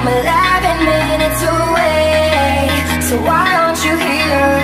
I'm 11 minutes away, so why aren't you here?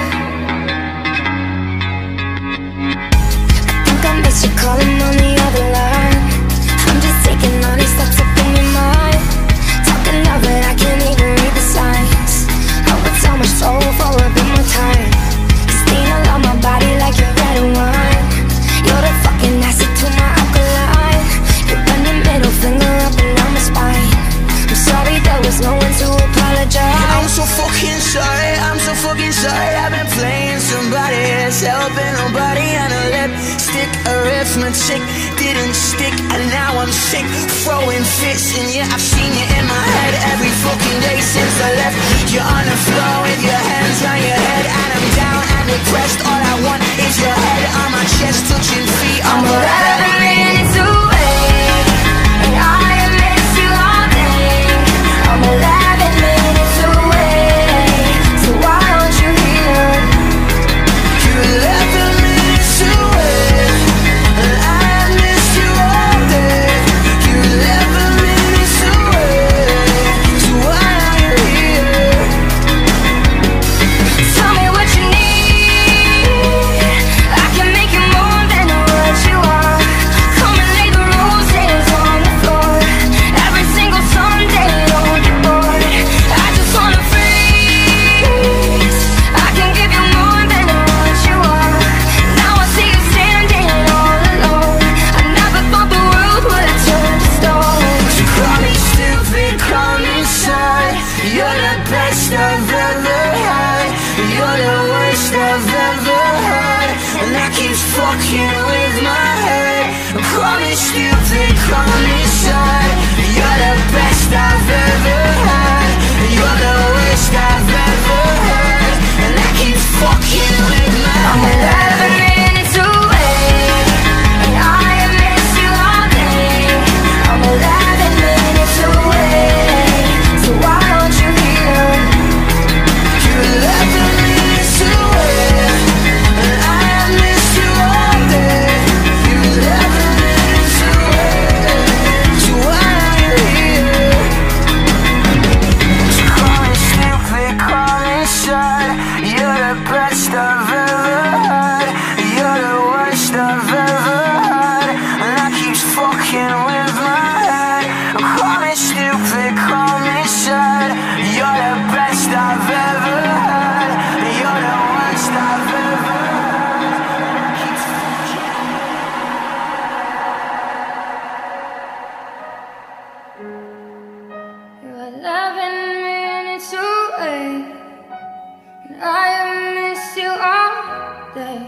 I think I missed you calling on the other line. I'm just taking all these thoughts up in your mind. Talking of it, I can't even read the signs. I put so much soul for a bit more time. You stain all on my body like you're red wine. You're the fucking acid to my alkaline. You bend your middle finger up and down my spine. I'm sorry there was no one to apologize. I'm so fucking sorry, I'm so fucking sorry. I've been playing somebody else, helping nobody. And a lipstick arithmetic didn't stick, and now I'm sick, throwing fits. And yeah, I've seen you in my head every fucking day since I left. You're on the floor with your hands on your head, and I'm down and depressed. All I want is your head on my chest, touching feet. I'm 11 minutes away, and I miss you all day. I'm 11 minutes away, so why aren't you here? You're 11 minutes away, and I miss you all day. You're 11 minutes away, so why are you here? Tell me what you need, I can make you more than what you are. Come and lay the roses on the floor, every single Sunday, don't get bored. I just wanna freeze, I can give you more than what you are. Now I see you standing all alone, I never thought the world would turn to stone. You call me stupid, call me sad. You're the best I've ever had. You're the worst I've ever had, and that keeps fucking with my head. Call me stupid, call me sad. You're the best I've ever had. You're the worst I've ever had, and that keeps fucking with my I'm head. 11 minutes away, and I miss you all day. I'm 11 minutes away, so why aren't you here? You're 11 minutes away, and I miss you all day. You're 11 minutes away, so why are you here? So call me stupid, call me sad. You're the best I've ever had. You're the worst I've ever had, and that keeps fucking with my head. Call me stupid, call me sad. You're the best I've ever had. You're the worst I've ever had, and that keeps You're 11 minutes away, and I miss you all day.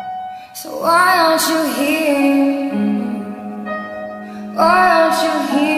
So why aren't you here? Why aren't you here?